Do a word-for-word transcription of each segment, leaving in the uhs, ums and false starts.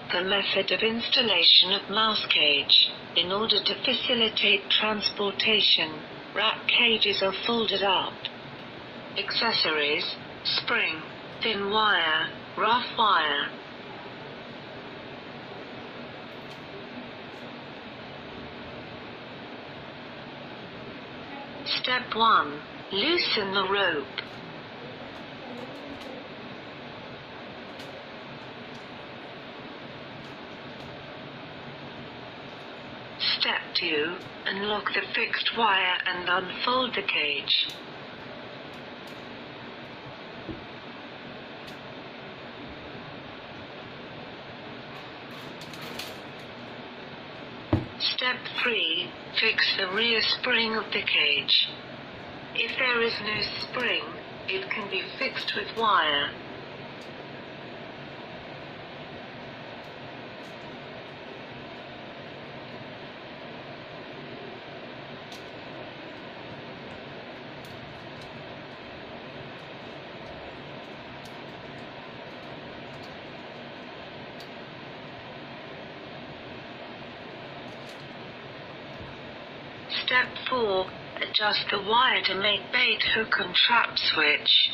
The method of installation of mouse cage. In order to facilitate transportation, rat cages are folded up. Accessories: spring, thin wire, rough wire. Step one. Loosen the rope. Step two. Unlock the fixed wire and unfold the cage. Step three. Fix the rear spring of the cage. If there is no spring, it can be fixed with wire. Step four. Adjust the wire to make bait hook and trap switch.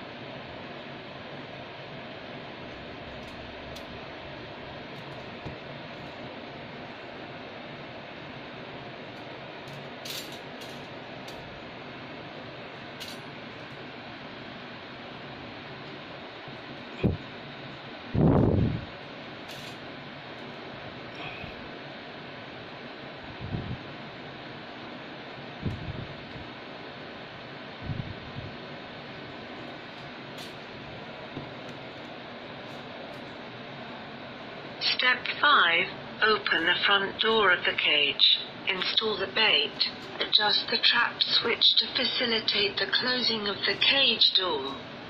Step five. Open the front door of the cage. Install the bait. Adjust the trap switch to facilitate the closing of the cage door.